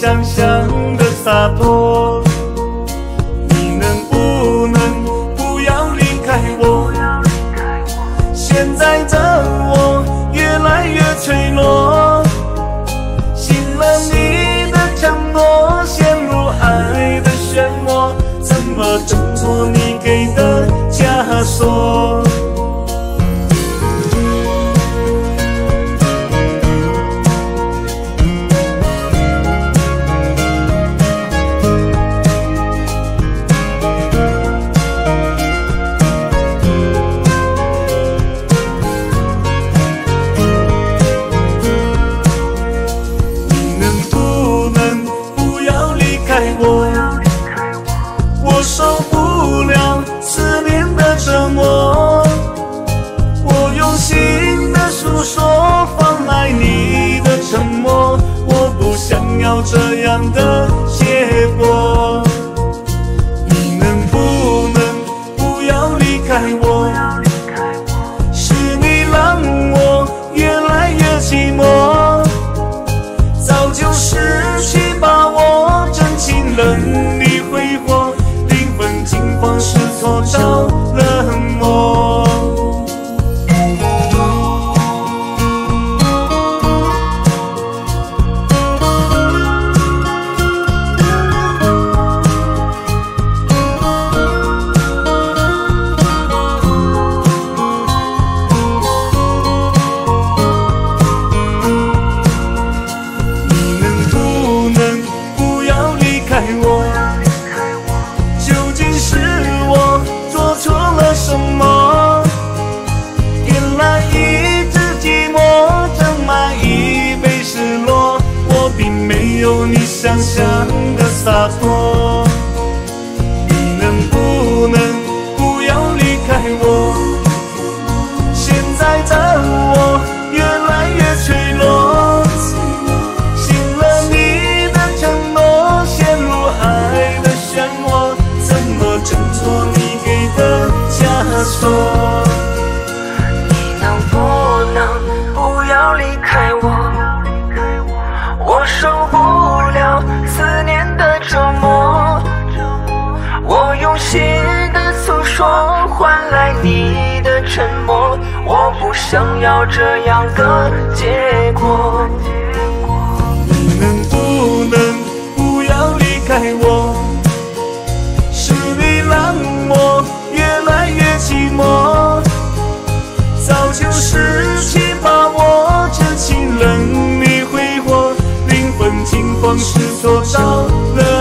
想象的洒脱。你能不能不要离开我？现在的我越来越脆弱，信了你的承诺，陷入爱的漩涡，怎么挣脱你给的枷锁？我受不了思念的折磨，我用心的诉说，换来你的沉默，我不想要这样的结果。你能不能不要离开我？是你让我越来越寂寞，早就失去把握，真情任你挥霍，灵魂惊慌失措着冷漠。究竟是我做错了什么？点燃一支寂寞，斟满一杯失落，我并没有你想象的洒脱。你能不能不要离开我？现在的我越来越脆弱，信了你的承诺，陷入爱的漩涡，怎么挣脱你给的枷锁？ 你能不能不要离开我？我受不了思念的折磨，我用心的诉说，换来你的沉默，我不想要这样的结果。 你能不能不要离开我？是你让我越来越寂寞，早就失去把握，真情任你挥霍，灵魂惊慌失措着了